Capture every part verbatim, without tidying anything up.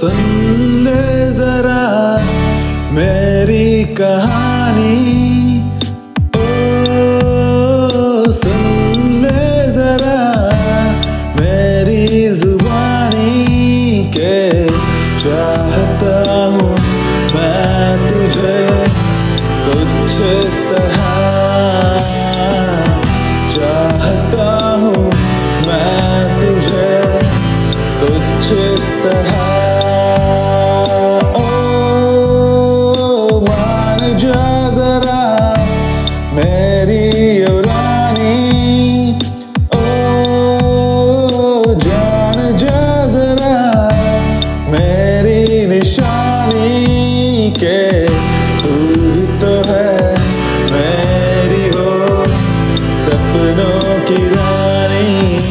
सुन ले जरा मेरी कहानी, ओ सुन ले जरा मेरी जुबानी के चाहता हूँ मैं तुझे कुछ इस तरह, चाहता हूँ मैं तुझे कुछ इस तरह। ओ मान जा जरा मेरी रानी, ओ जान जा जरा मेरी निशानी के तू ही तो है मेरी वो सपनों की रानी,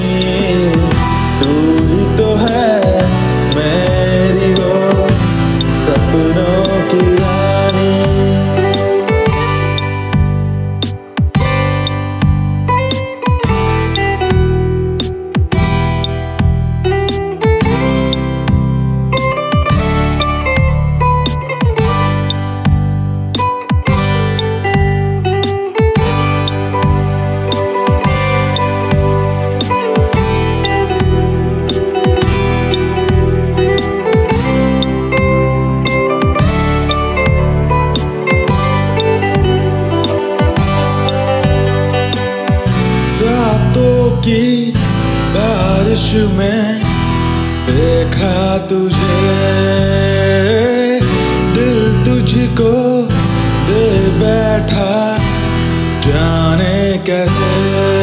तू ही तो है मेरी वो सपनों की रानी। रातों की बारिश में देखा तुझे, दिल तुझको दे बैठा जाने कैसे।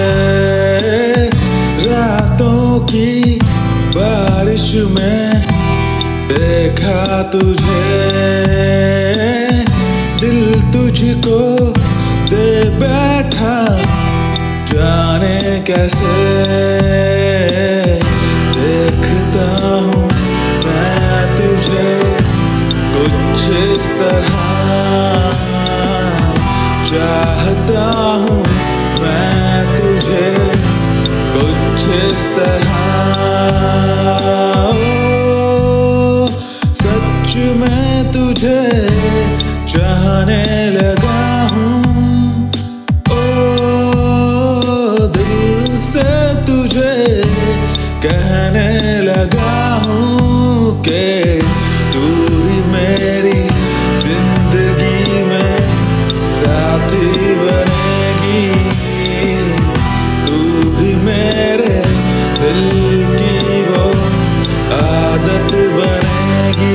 रातों की बारिश में देखा तुझे, दिल तुझको दे बैठा जाने कैसे। देखता हूँ मैं तुझे कुछ इस तरह, चाहता हूँ मैं तुझे कुछ इस तरह। ओ सच में तुझे चाहने लगा हूँ, तुझे कहने लगा हूँ कि तू ही मेरी जिंदगी में साथी बनेगी, तू ही मेरे दिल की वो आदत बनेगी।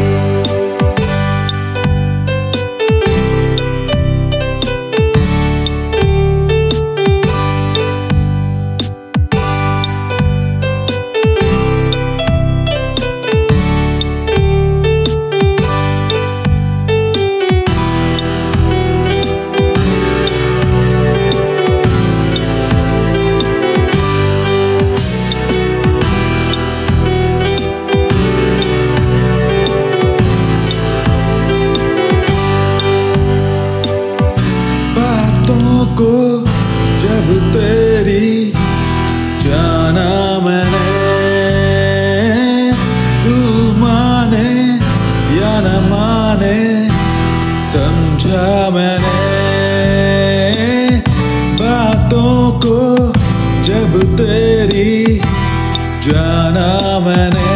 को जब तेरी जाना मैंने, तू माने या न माने समझा मैंने। बातों को जब तेरी जाना मैंने,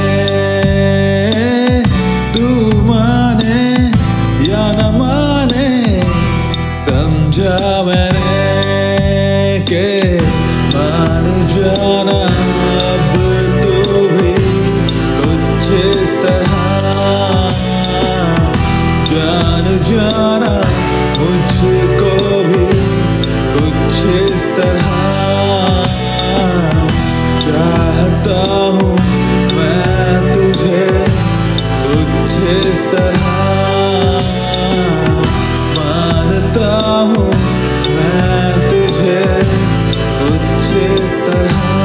तू माने या न माने समझा मैंने के मान जाना अब तू भी कुछ इस तरह, जान जाना मुझको भी कुछ इस तरह। चाहता हूँ मैं तुझे कुछ इस तरह, मानता हूँ मैं तुझे कुछ इस तरह।